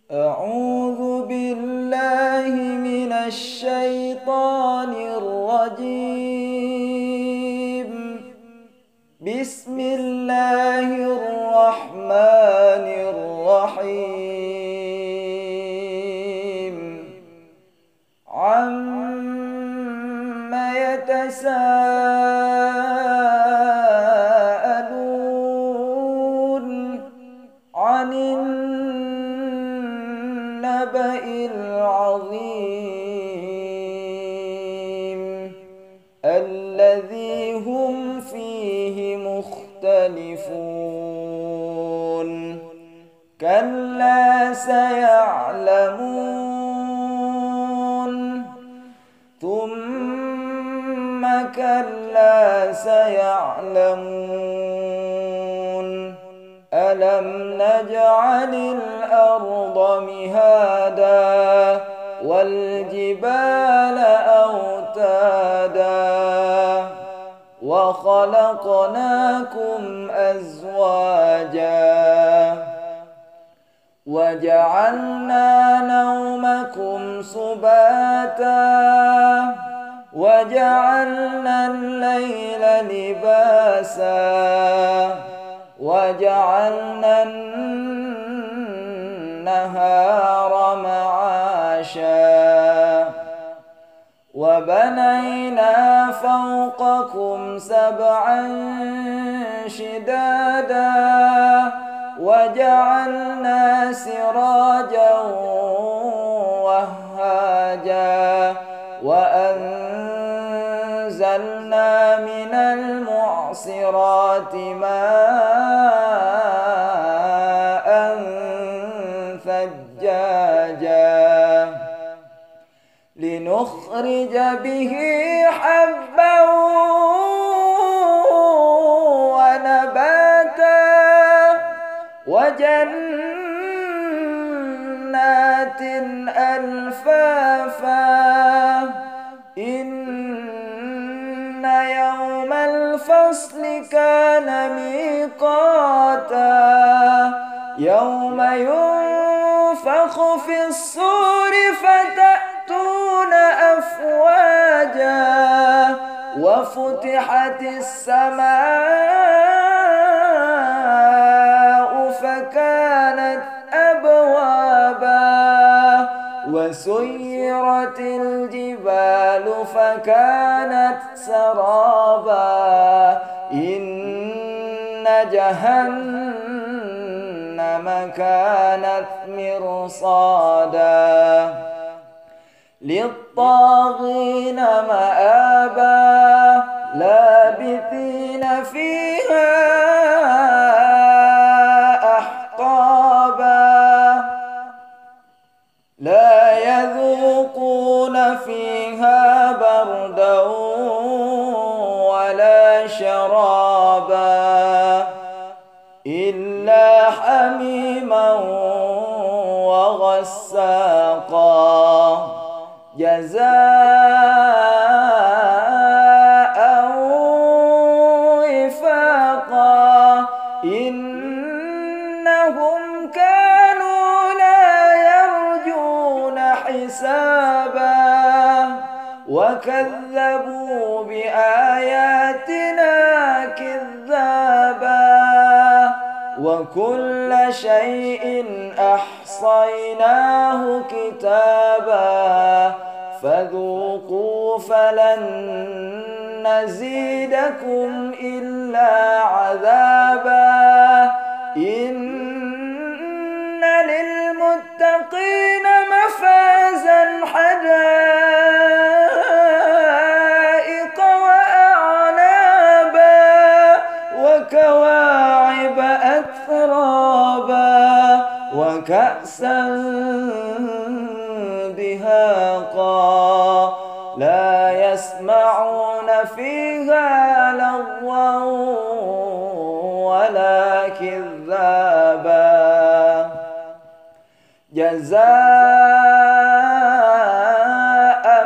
أعوذ بالله من الشيطان الرجيم. بسم الله الرحمن الرحيم. عم يتساءلون عن النبأ العظيم الذي هم فيه مختلفون. كلا سيعلمون ثم كلا سيعلمون ألم نجعل الأرض مهادا والجبال أوتادا وخلقناكم أزواجا وجعلنا نومكم سباتا وجعلنا الليل لباسا وجعلنا النهار معاشا وبنينا فوقكم سبعا شدادا وجعلنا سراجا وهاجا وأنزلنا من المعصرات ماء ثجاجا لنخرج به حبا ونباتا وجنات ألفافا إن يوم الفصل كان ميقاتا يوم ينفخ في الصور فتأتون أفواجا وفتحت السماء فكانت أبوابا وسيرت الجبال فكانت سرابا إن جهنم كانت مرصادا للطاغين مآبا لابثين فيها أحقابا لا يذوقون فيها بردا ولا شرابا إلا حميما وغساقا جزاء وفاقا إنهم كانوا لا يرجون حسابا وكذبوا بآياتنا كذابا وكل شيء أحصيناه كتابا فذوقوا فلن نزيدكم إلا عذابا إن للمتقين مفازا حدائق وأعنابا وكواعب أترابا وكأسا دهاقا لا يسمعون فيها لغوا ولا كذابا جزاء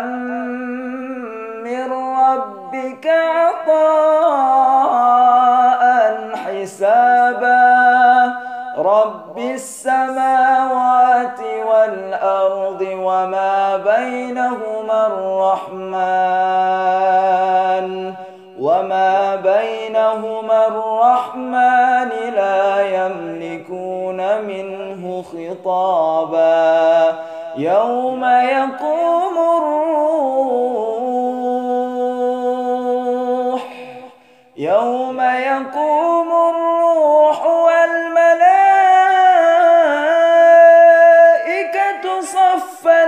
من ربك عطاء حسابا رب السماوات والأرض وما بينهما الرحمن لا يملكون منه خطابا يوم يقوم الروح والملائكة صفا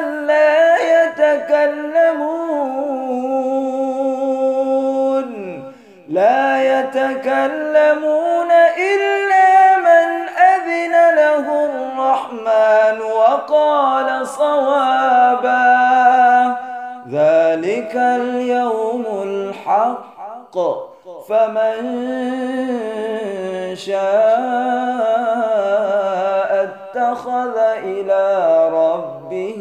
لا يتكلمون إلا من أذن له الرحمن وقال صوابا ذلك اليوم الحق فمن شاء اتخذ إلى ربه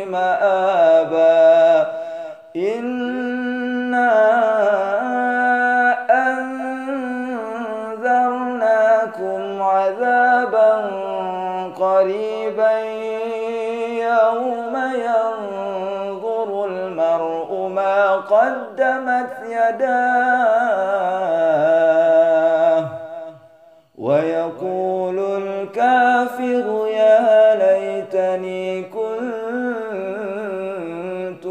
مآبا إنا أنذرناكم عذابا قريبا يوم ينظر المرء ما قدمت يداه ويقول الكافر يا ليتني كنت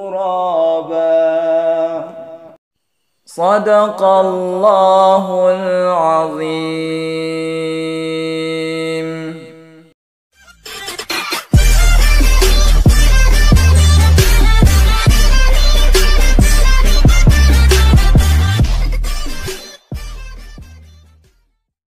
ترابا. صدق الله العظيم.